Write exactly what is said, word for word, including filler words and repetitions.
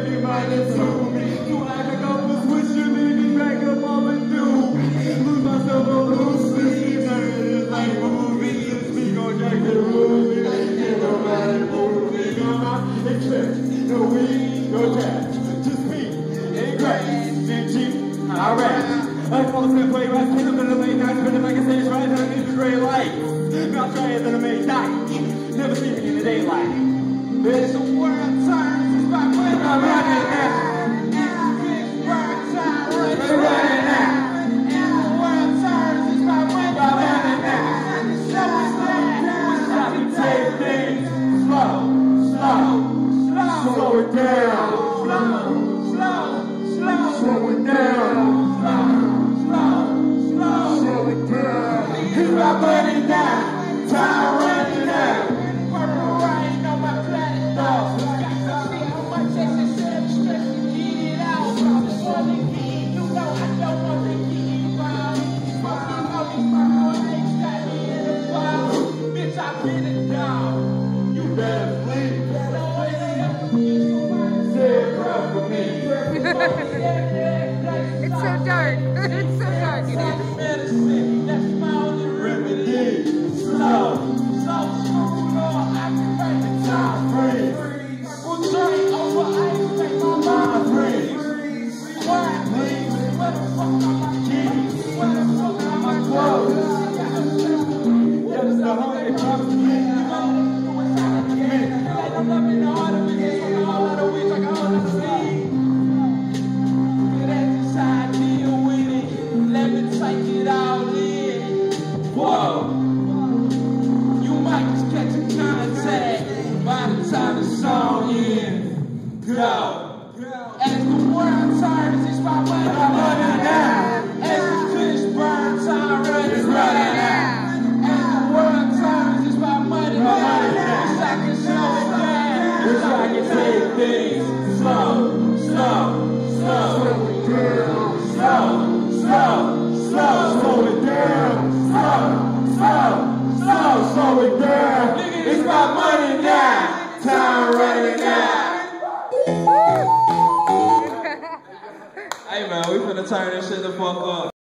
making mine is true. You act like I was wishing me back up on the do. Lose myself on loosely. Turn it like a movie. Let's speak on Jack the Rules. It ain't get nobody moving on my expect. No weed, no jazz. Just me and grass and cheap. I rap. I fall asleep, play right, pick up in the late night, spinning like a stage right, I need the gray light. Mouth drier than a May night. Never see me in the daylight. There's a world turns, it's my way, I'm running now. It's world turns, it's running now. And the world turns, it's my way, I'm running now. So it's that, stop and take things slow, slow, slow. Slow it down, slow, slow, slow. Slow it down, slow, slow, slow it down. It's my money now, time running out. Purple rain on my planet, dog. Got to see how much excess stress to get it out. Just want to get it, you know I don't want to get it wrong. Smoking all these purple eggs got me in the bottle. Bitch, I've been a dog. You better sleep. So it ain't say a prayer for me. It's so dark. It's so dark. It is. Medicine, that's my only remedy. Slow, slow, smooth, or I can break the time free. We'll train over ice, make my mind free. Rewind, please. Where the fuck are my keys? Where the fuck are my clothes? Yeah, that's the home that comes to me. Like I'm loving the heart of it, it's from the whole lot of weeks, like I want to see. Take it all in. Whoa. You might just catch a contact by the time the song ends. Go. As the world turns, it's my money running out. As the fish burn, time running running out. As the world turns, it's my money running out. Wish I can slow it down. Wish I can take things slow, slow, slow, slow, slow. Slow, slow it down, slow, slow, slow, slow it down. It's my money now, time running out. Hey man, we finna turn this shit the fuck up.